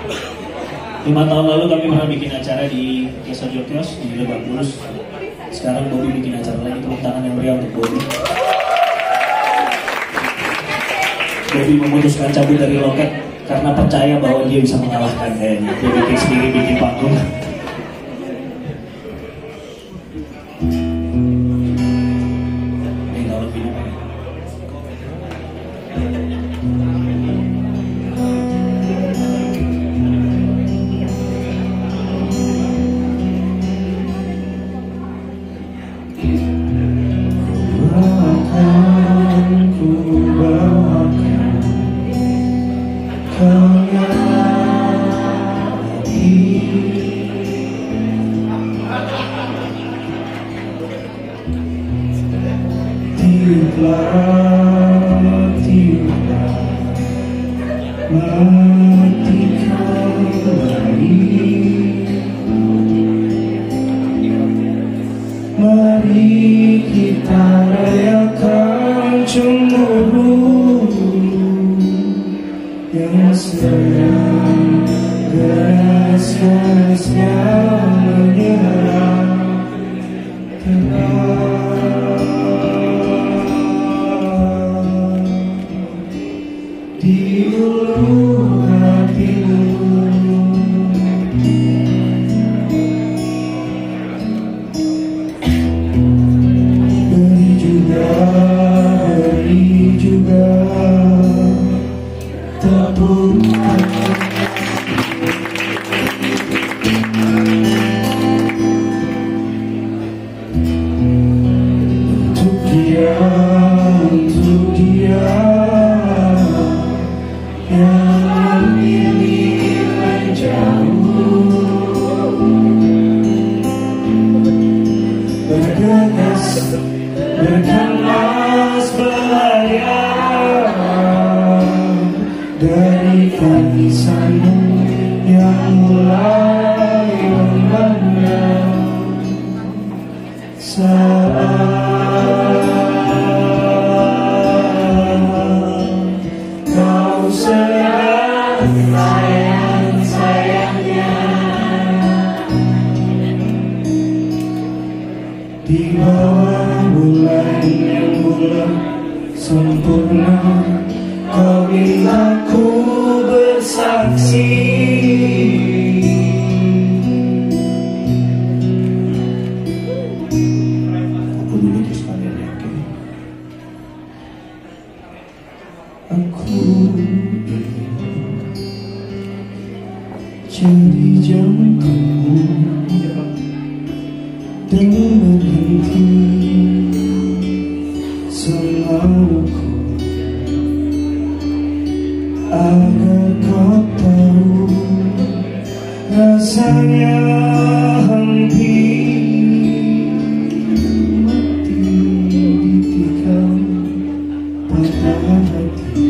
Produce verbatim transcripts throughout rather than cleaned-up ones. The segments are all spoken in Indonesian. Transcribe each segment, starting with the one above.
Lima tahun lalu kami pernah bikin acara di Desa Jokios di Lebak Bulus. Sekarang Bobby bikin acara lagi, tepuk tangan yang meriah untuk Bobby. Bobby memutuskan cabut dari loket karena percaya bahwa dia bisa mengalahkan kayaknya. Dia bikin sendiri, bikin panggung. Ini kalau film apa? Mari kita rayakan cemburu yang sedang deras-derasnya menyerang tenang di ulu hatimu. Berkemas belayar dari tangisanmu yang mulai memandang saat kau sedang sayang-sayangnya di bawah bulan yang bulan sempurna, kau mintaku bersaksi. Aku dulu terus kalian yakin. Aku jadi jantungmu dan berhenti semauku agar kau tahu rasanya hampir mati ditikam patah hati.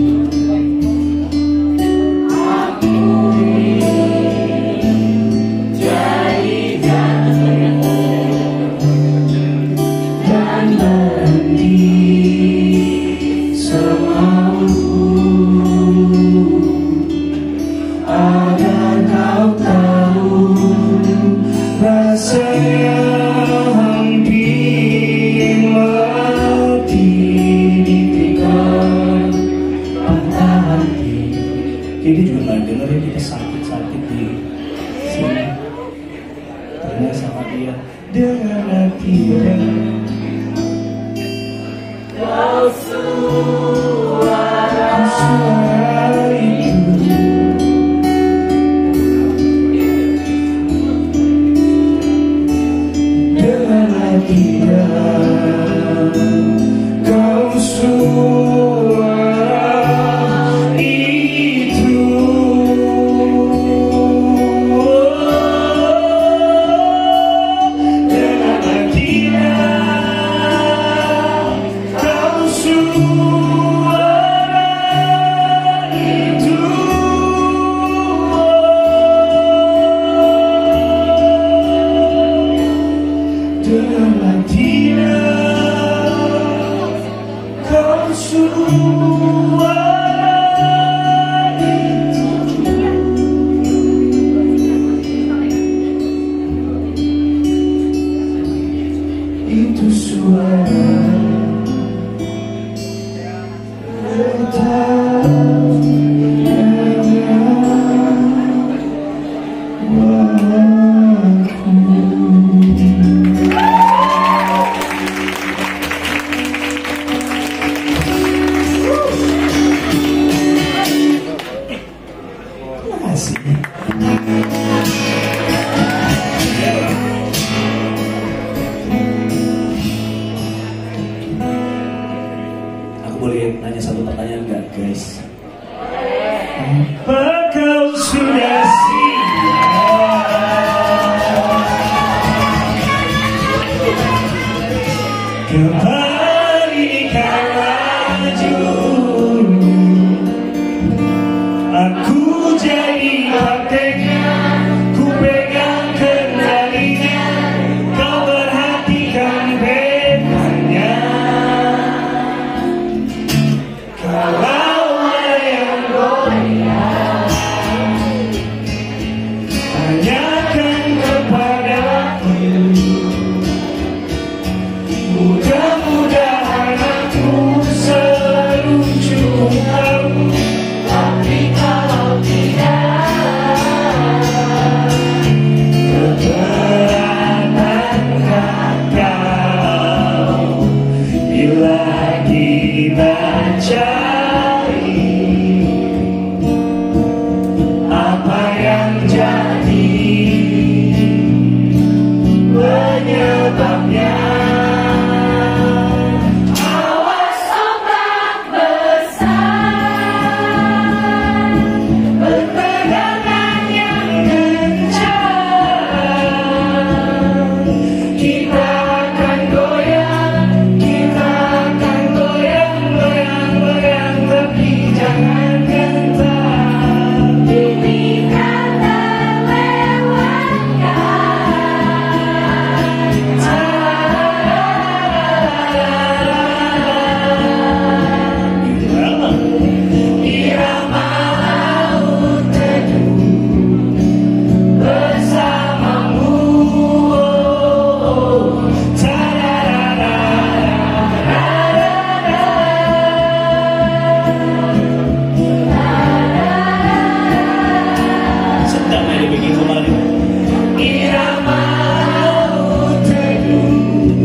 Jadi juga nggak denger ya kita sakit-sakit di sini. Tanya sama dia dengan hati dan kau suara itu dengan hati dan kau suara you. Aku boleh nanya satu pertanyaan nggak, guys? Apa kau sudah siap kembalikan laju? Aku jadi haknya, ku pegang kendalinya, kau perhatikan bedanya. Kalau ada yang goyang, tanyakan kepadaku. Mudah-mudahan aku selalu cukup tahu. Tapi kalau tidak, keberatan kau bila kita cari apa yang jadi penyebabnya. Awas ombak besar, bertegangan yang kencang. Kita akan goyang, kita akan goyang, goyang, goyang, tapi jangan gentar. Ini kan irama laut teduh bersamamu. Sedang ada bikin kemarin. Irama laut teduh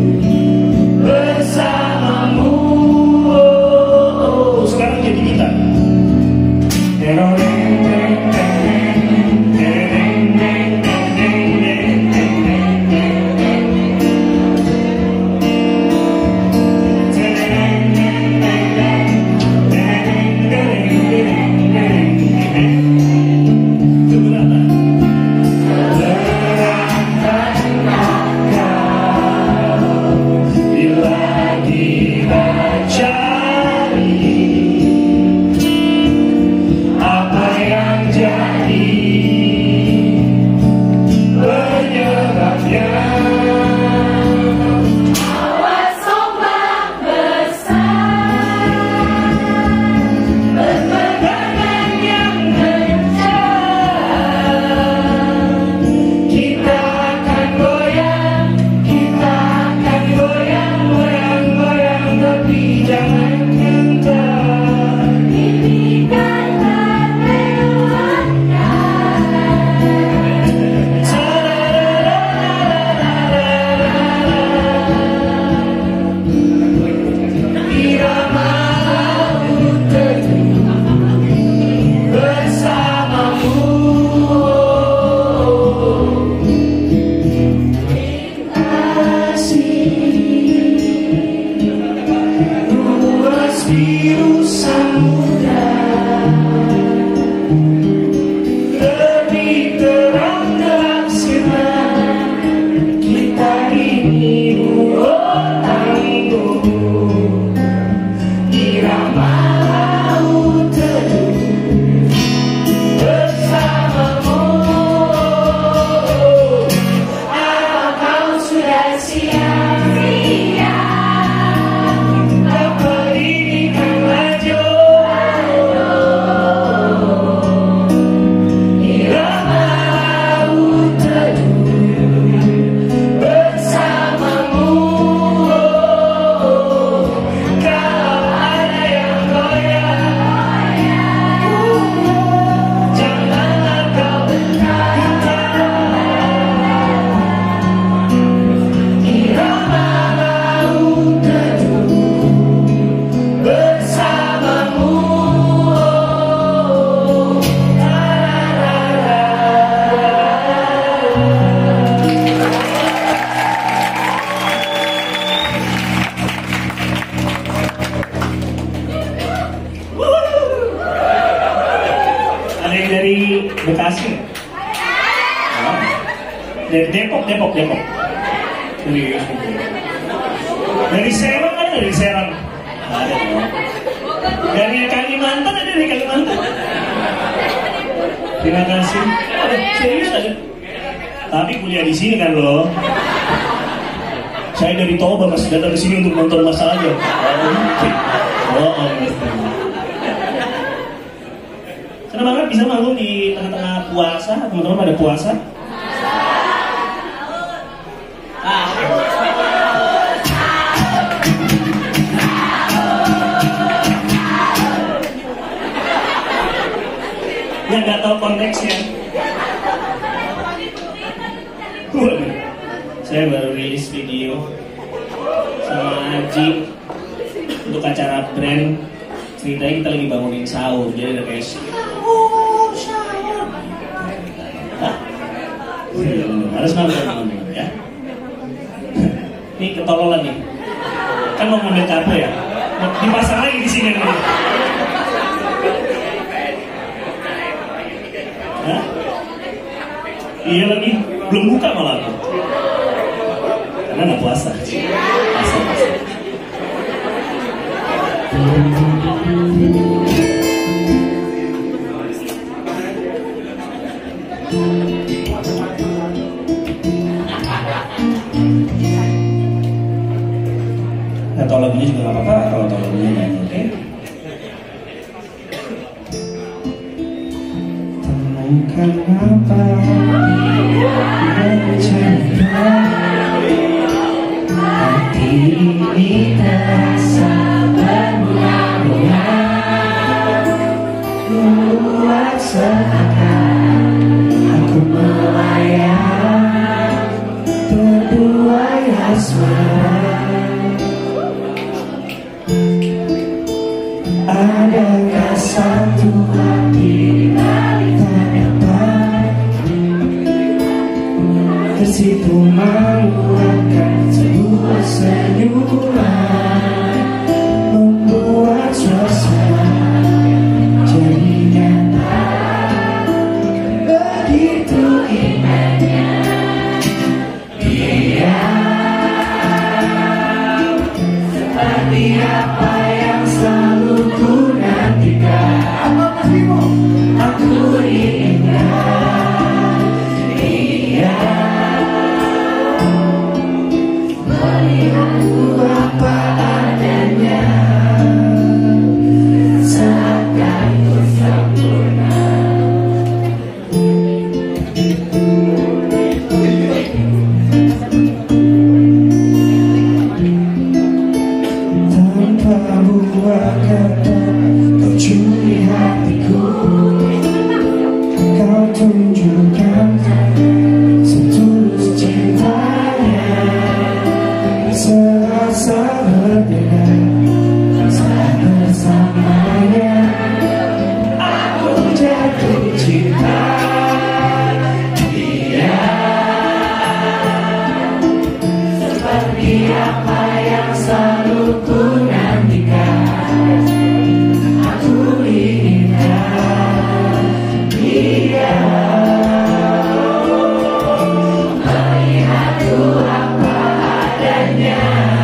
bersamamu. Sekarang jadi kita. Keberatan Bekasi. Oh. Dari Depok, Depok, Depok. Dari dari Serang ada dari Serang. Ada. Dari Kalimantan ada dari Kalimantan. Terima kasih. Ada serius ada. Tapi kuliah di sini kan loh. Saya dari Toba masih datang ke sini untuk nonton Mas aja. Oh, oh, oh. Senang banget bisa malu di tengah-tengah puasa. Teman-teman pada puasa? Ah. Yang nggak tahu konteksnya. Saya baru rilis video sama Aji untuk acara brand. Ceritanya kita lagi bangunin sahur, jadi ada kayak sahur, sahur. Hah? Harus nonton teman-teman ya. Ini ketololan nih. Kan mau ngambil kartu ya? Dipasang lagi di sini nih. Hah? Iya lagi, belum buka malah aku. Karena nggak puasa. Puasa, puasa. Nah, tau lagunya juga nggak apa-apa kalau tau lagunya nyanyi, oke? Okay? Temukan apa yang cinta hati ini terasa berbunga-bunga, buat seakan aku melayang terbuai asmara. Adakah satu hati ternyata tersipu meluangkan sebuah senyuman, membuat suasana jadi nyata. Begitu indahnya dia, seperti apa yang selalu ku nantikan. Aku ingat dia, melihatku apa adanya, seakan ku sempurna. Tanpa buah kata kau curi hatiku, kau tunjukkan setulus cintanya, serasa berbeda saat bersamanya. Aku jatuh cinta dia, seperti apa yang selalu ku nantikan. Aku ingat dia, melihatku apa adanya,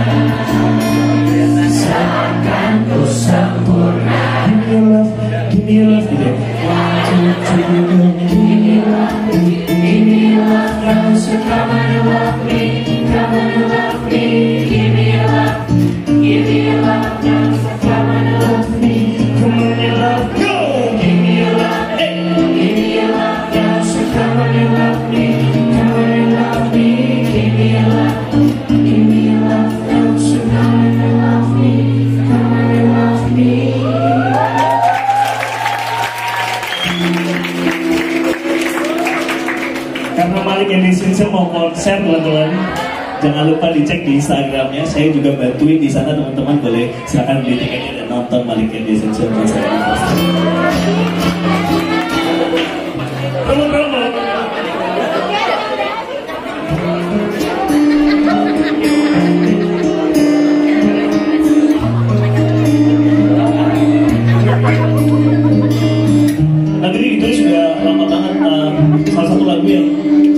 seakan ku sempurna. Give me love, give me love, give me one, two, three, go. Give me love, give me love, now so come and love me, come and love me. Give me love, give me love, now so come and love me, come and love me. Give me love, give me love, now so come and love me, come and love me. Give me love, give me love, now so come and love me, come and love me. Karena Malik yang disini mau konser teman-teman, jangan lupa dicek di Instagramnya. Saya juga bantuin di sana teman-teman, boleh silakan beli tiketnya dan nonton Malik yang disini konser. Promo-promo. Lagu ini ditulis sudah lama banget. Uh, lagu yang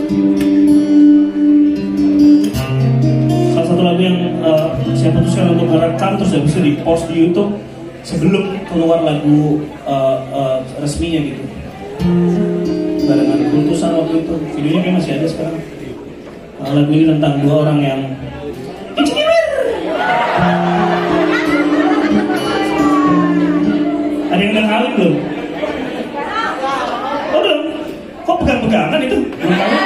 salah satu lagu yang uh, saya putuskan untuk merekam terus habis itu di post di YouTube sebelum keluar lagu uh, uh, resminya gitu. Barengan Kultusan waktu itu, videonya kayak masih ada sekarang. Uh, lagu ini tentang dua orang yang ada yang udah kawin belum? Oh belum? Kok pegang-pegangan itu? Belum kawin?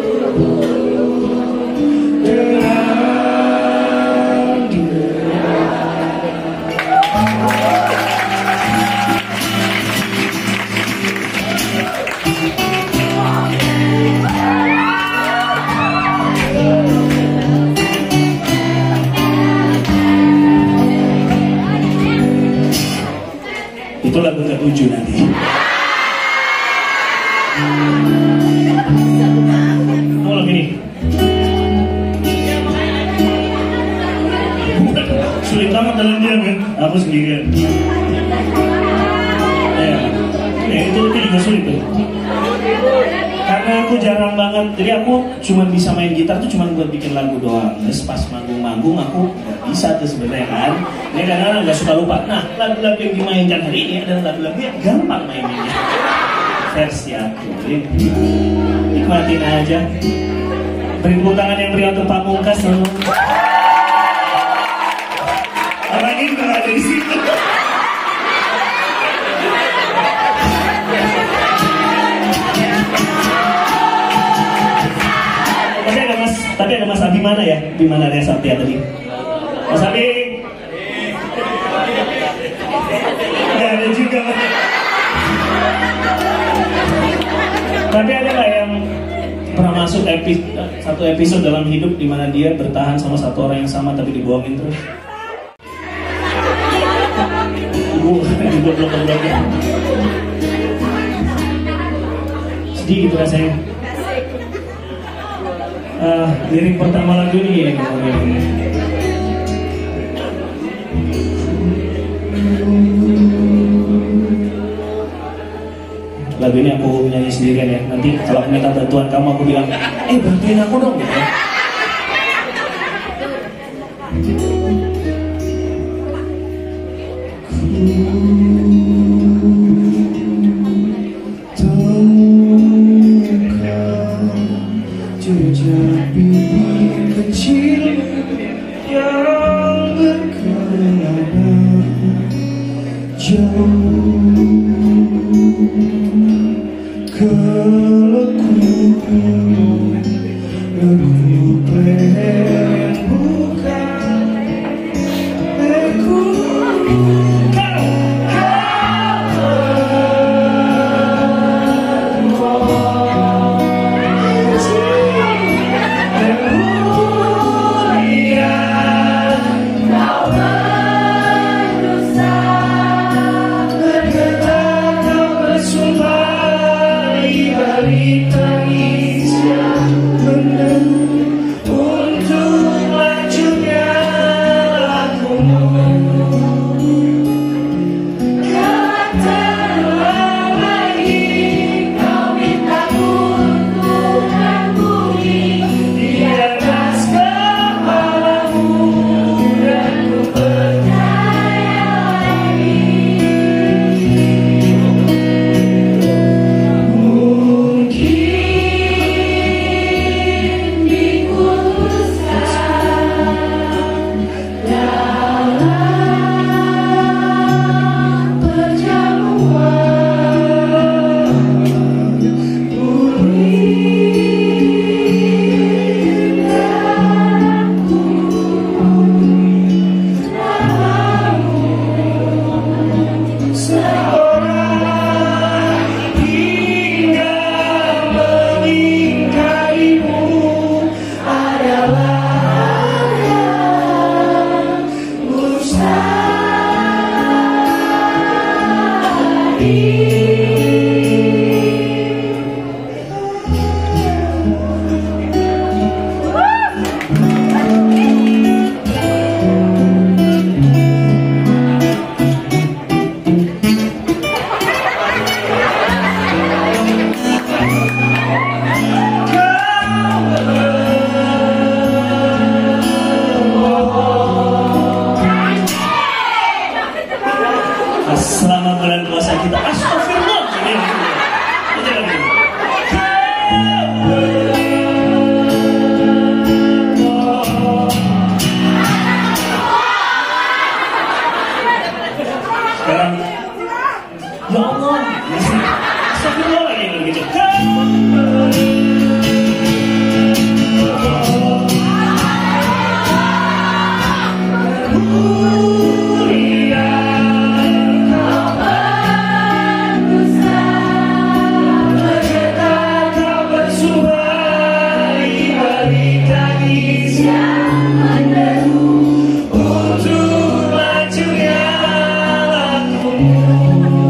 Dengan Itu lagu ketujuh nanti. Oh lagu ini. Sulit banget dalam dia kan? Aku sendirian. Ya, ya itu, itu juga sulit tuh. Karena aku jarang banget, jadi aku cuma bisa main gitar tuh cuma buat bikin lagu doang. Terus pas manggung-manggung aku nggak bisa tuh sebenarnya kan. Ini karena nggak suka lupa. Nah lagu-lagu yang dimainkan hari ini adalah lagu-lagu yang gampang mainnya. Versi aku. Jadi, nikmatin aja. Beri tepuk tangan yang meriah untuk Pamungkas dong. Orang ini nggak ada di situ. Tapi ada Mas, tapi ada Mas Abimana ya, Abimana Ria Satya tadi. Mas Abi. Ya ada juga Mas. Tapi ada nggak yang pernah masuk epi, satu episode dalam hidup di mana dia bertahan sama satu orang yang sama tapi dibohongin terus? Ibu juga belum terjadi. Sedih gitu rasanya. Uh, lirik pertama lagu ini kemudian. Lagu ini aku nyanyi sendirian ya. Nanti kalau aku minta bantuan kamu aku bilang, eh bantuin aku dong gitu ya. Jejak bibir kecil yang berkelana jauh ke lekuk lekuk leher bukan lekuk kau selama bulan puasa kita astagfirullah. Sekarang ya Allah astagfirullah lagi gitu. Untuk majunya laku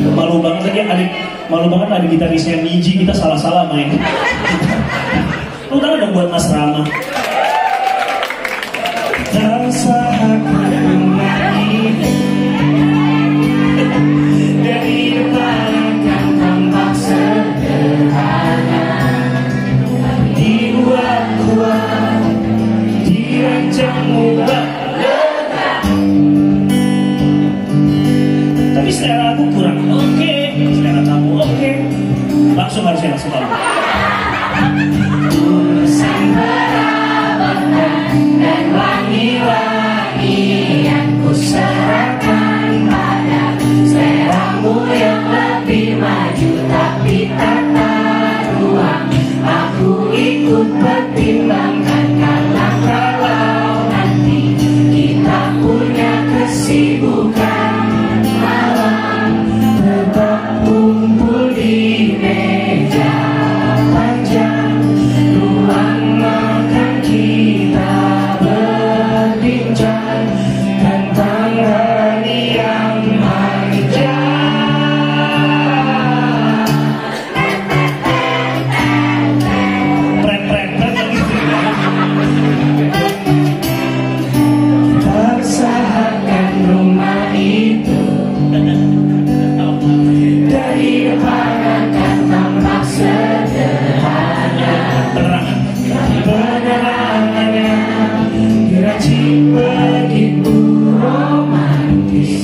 Malu banget lagi adik, malu banget adik gitarisnya Niji, kita salah-salah main. Lu tahu dong buat Mas Rama. Tersahakan lagi dari depan akan tampak sederhana, dibuat kuat, dirancang mudah. Tapi selera aku kurang oke, selera kamu oke. Langsung harusnya langsung tahu. Urusan perabotan dan wangi-wangi yang kuserahkan pada seleramu yang lebih maju, tapi tata ruang aku ikut pertimbangkan. Karena kalau nanti kita punya kesibukan malam, tetap kumpul di meja panjang, ruang makan kita berbincang tentang hari yang manja. Pret pret pret lagi. Tersahakan rumah itu dari depan akan tampak sederhana, Penerangan. penerangannya diracik begitu romantis.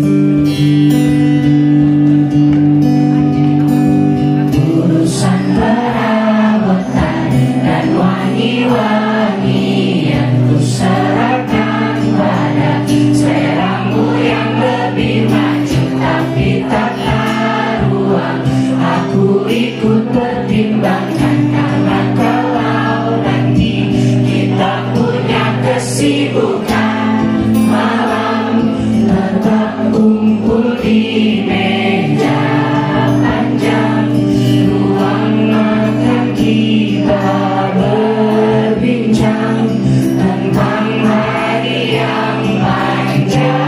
Urusan perabotan dan wangi-wangi yang kuserahkan pada seleramu yang lebih maju, tapi tata ruang aku ikut pertimbangkan. Karena kalau nanti kita punya kesibukan malam, tetap kumpul di meja panjang, ruang makan kita berbincang tentang hari yang panjang.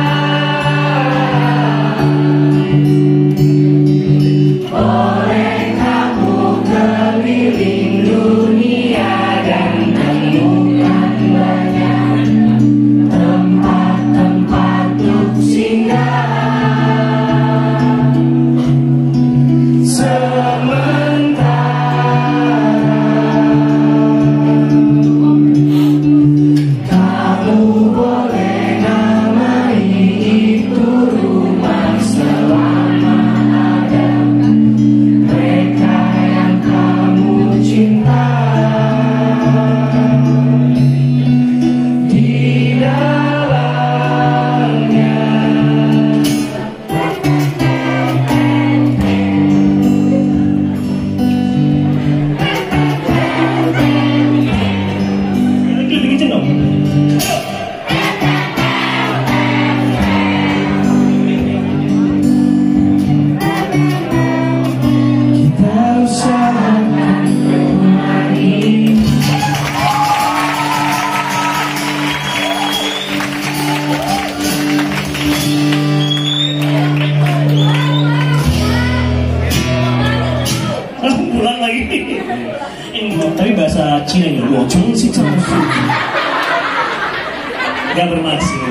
Oleh kamu keliling dunia dan temukan banyak tempat-tempat untuk singgah. Sementara kamu boleh namai itu rumah selama ada mereka yang kamu cinta di dalamnya. Lebih kenceng dong. Kita usahakan rumah ini. Langsung pulang lagi. Ini tapi bahasa Cina nya, wah cuma sih cuma gak bermaksud.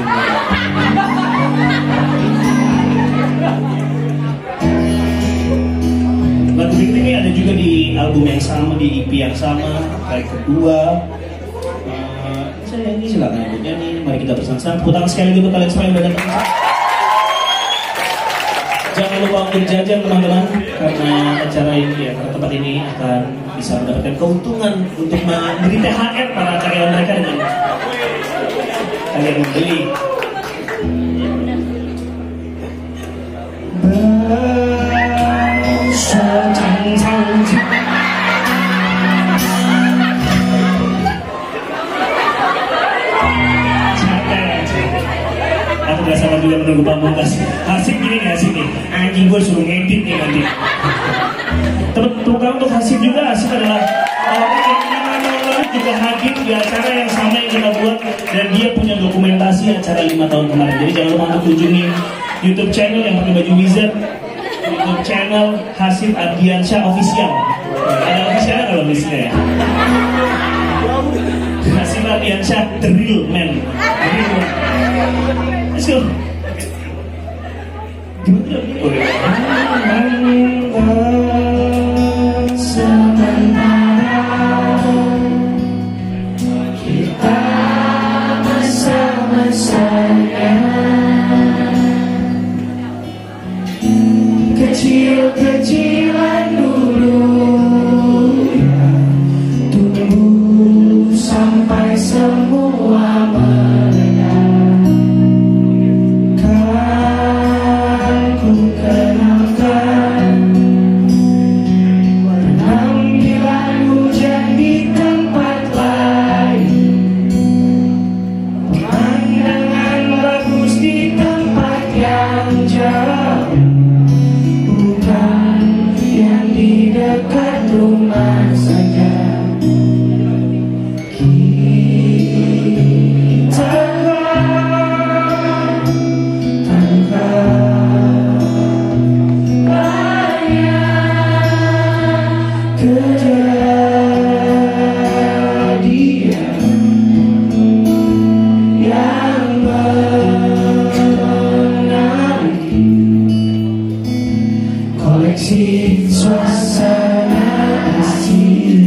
Lagu ini ada juga di album yang sama, di E P yang sama, kayak kedua. Eh, saya nyanyi, silakan ikut nyanyi. Mari kita bersama-sama tepuk tangan sekali untuk kalian semua yang udah datang. Jangan lupa untuk jajan teman-teman, karena acara ini ya, karena tempat ini akan bisa mendapatkan keuntungan untuk memberi T H R para karyawan mereka dengan kalian membeli. Aku gak sabar juga menunggu pamungkas. Asik gini nih, asik nih. Anjing gue suruh ngedit nih nanti. Tepuk tangan untuk Hasib juga. Hasib adalah orang yang lima juga hadir di acara yang sama yang kita buat, dan dia punya dokumentasi acara lima tahun kemarin. Jadi jangan lupa untuk kunjungi YouTube channel yang pakai baju wizard channel Hasif Ardiansyah Official. Ada officialnya kalau misalnya ya. Hasif Ardiansyah The Real Man. Let's go. Kita bersama-sama kecil-kecilan dulu ya, tunggu sampai semua mereda. Kan ku kenalkan penampilan hujan di tempat lain, pemandangan bagus di tempat yang jauh, bukan yang di dekat rumah saja. Kita tanpa banyak kejadian yang menarik, koleksi suasana asli,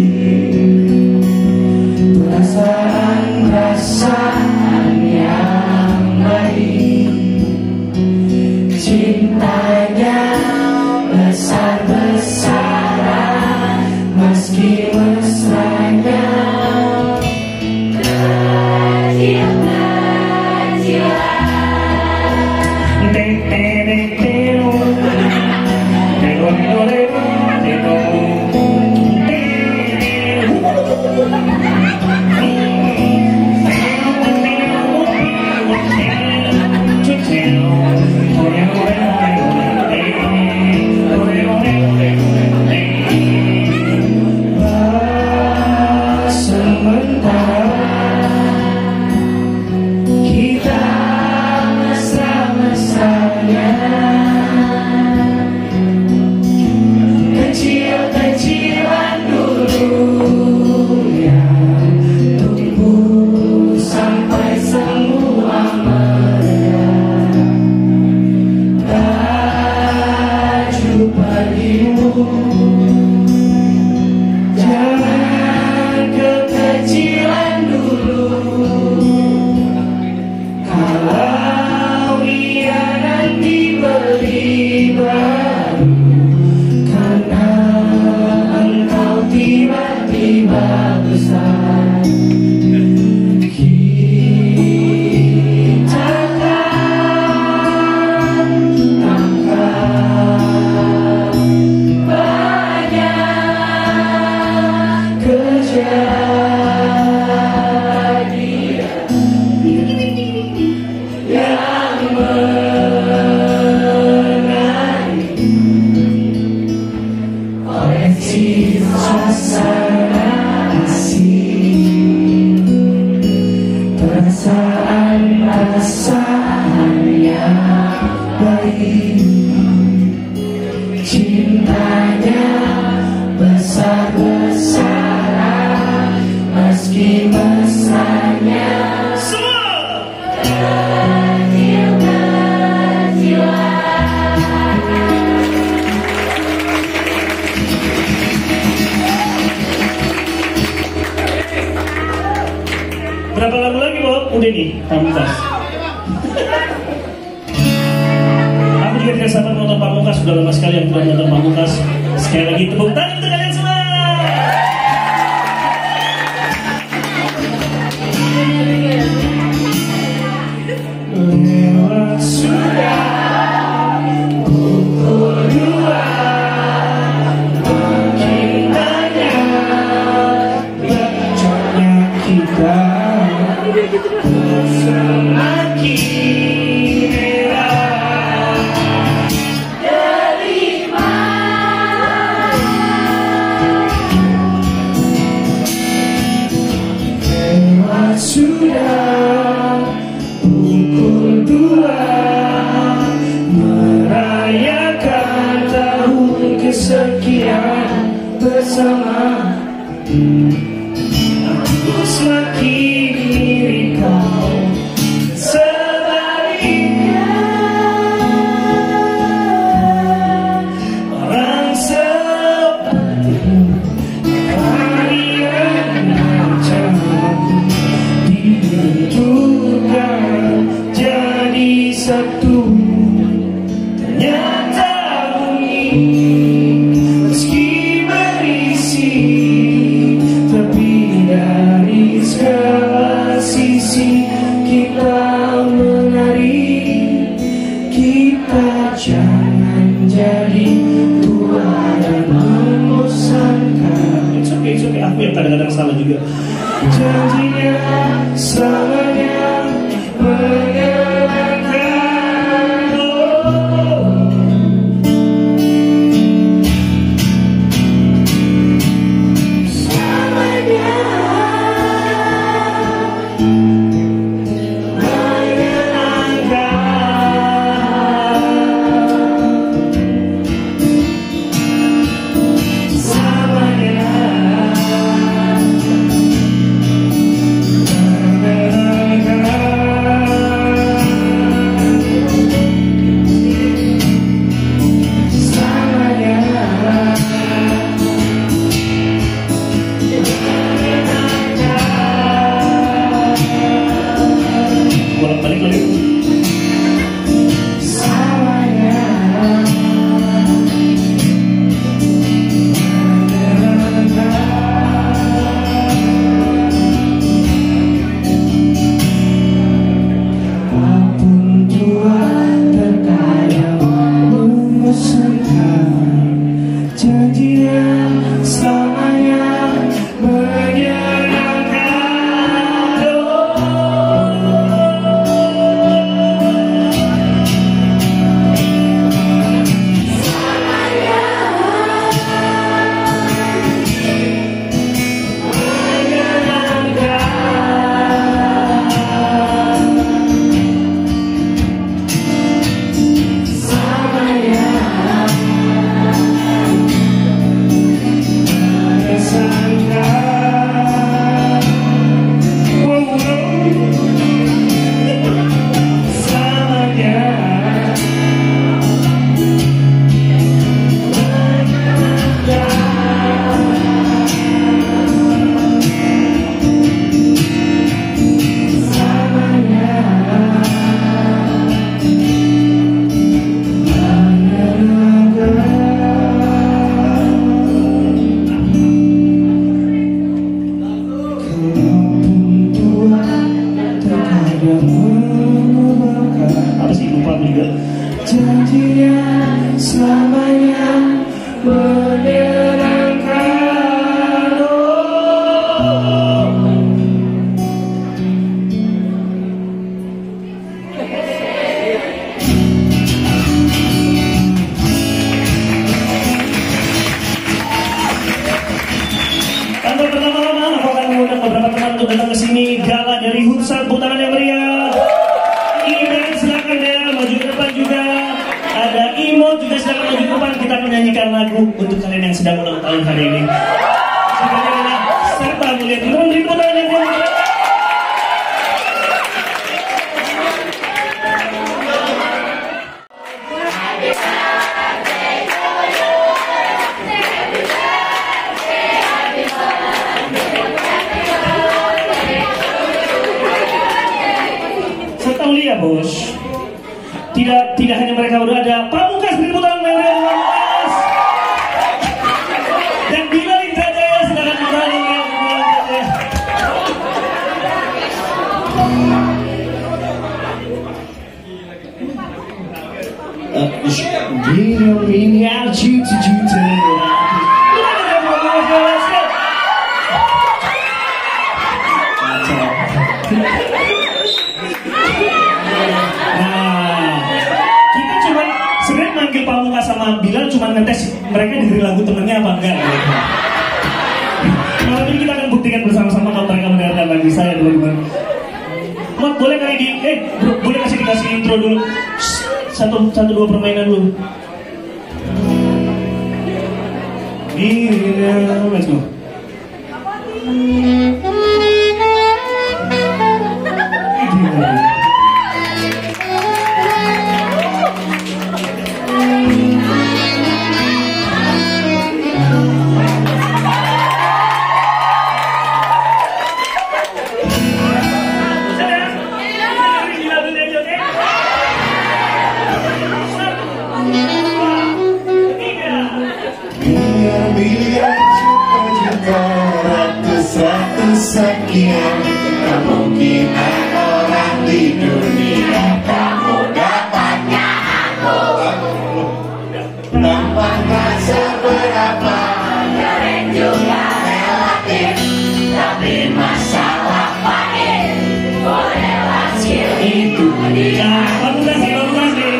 perasaan-perasaan yang baik, cintanya besar-besaran meski mesranya perasaan yang baik, cintanya besar-besaran meski mesranya Berapa lagu lagi, Bob? Udah nih, Pamungkas. Aku juga tidak sabar nonton Pamungkas. Sudah lama sekali yang tidak nonton Pamungkas. Sekali lagi tepuk tangan untuk kalian semua. lewat sudah pukul dua, makin banyak bacotnya kita, semakin merah delima. Lewat sudah pukul dua, kesekian bersama. Aku semakin iri kau, sebaliknya orang sepertimu kalian macam dibenturkan jadi satu. Ternyata bunyi meski berisik, tapi dari segala sisi kita menari. Kita jangan jadi tua dan membosankan. It's okay, it's okay. Aku yang kadang-kadang salah juga. Janjinya selamanya menyenangkan. Apa sih, lupa aku juga. Janjinya selamanya menyenangkan. Oh. Tanpa berlama-lama, aku akan mengundang beberapa teman untuk datang ke sini. Gala dari Hutsan, tepuk tangan yang meriah. Iben silakan ya, maju ke depan juga. Ada Imo juga silakan maju ke depan. Kita menyanyikan lagu untuk kalian yang sedang ulang tahun hari ini. Sebenarnya adalah serta mulia. Teman beri tepuk tangan yang meriah. Serta mulia bos. Tidak tidak hanya mereka berdua, ada Pamungkas, beri tepuk tangan yang meriah Pamungkas. Dan Bila Indrajaya silakan tepuk tangan yang meriah Bila Indrajaya. Bila minyak juta-juta. Manggil Pamungkas sama Bilal cuma ngetes mereka dengerin lagu temennya apa enggak gitu. Malam ini kita akan buktikan bersama-sama kalau mereka mendengarkan lagu saya teman-teman. Mat, boleh kali di eh bro, boleh kasih dikasih intro dulu satu satu dua permainan dulu. Here, let's go. Miliar juta-juta ratus-ratus sekian kemungkinan orang di dunia kamu dapatnya aku tampaknya seberapa keren juga relatif tapi masalah pahit bolehlah skill itu dia. Bagus sih, bagus sih.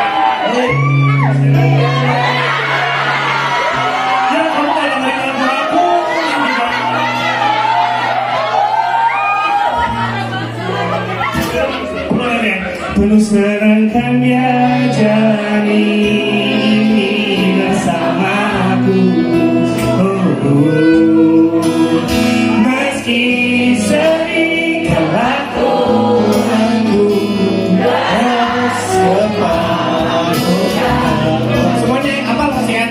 Penuh serangkannya jalani bersamaku, oh, oh. Meski sering kelakuanku keras kepalaku. Semuanya apa kasihan?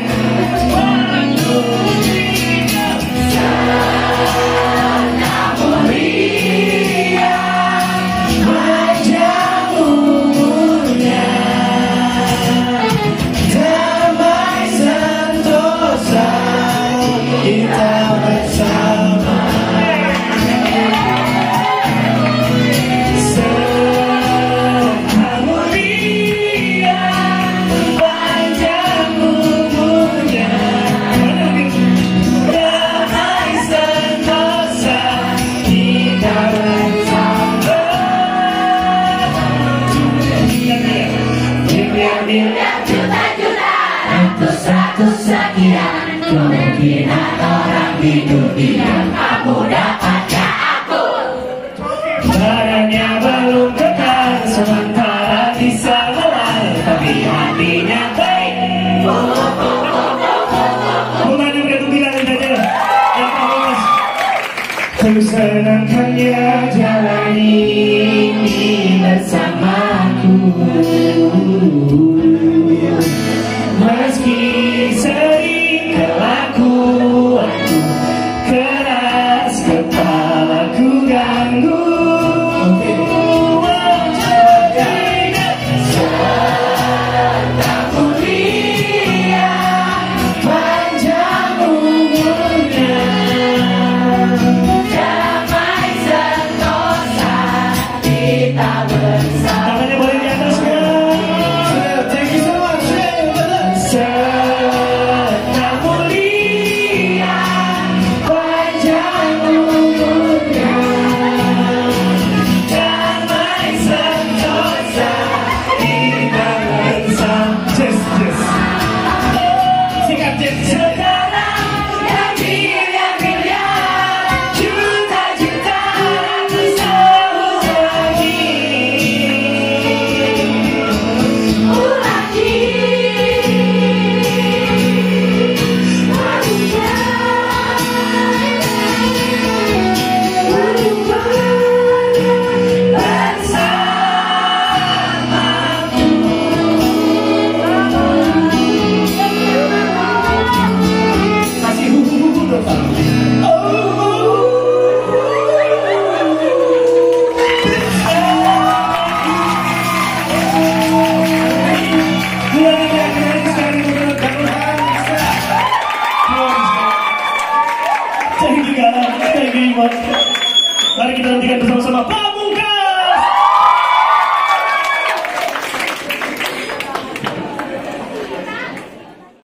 Miliar juta-juta ratus-ratus sekian kemungkinan orang di dunia kamu dapatnya aku Badannya belum kekal sementara bisa lelah tapi hatinya baik. Bukan yang udah bilang aja ya Mas. Terus senangkannya jalani bersamaku. Meski sering kelakuanku keras kepalaku ganggu. serta mulia panjang umurnya damai sentosa kita bersama. Tangannya boleh di atas semua. Thank you so much. Serta mulia Panjang umurnya damai sentosa kita bersama. Yes, yes. Sikat, yes. sekarang yang miliar-miliar juta-juta ratus tahun lagi Ulagi Manusia Kasih hu-hu-hu dong, Pak. Mari kita nantikan bersama-sama.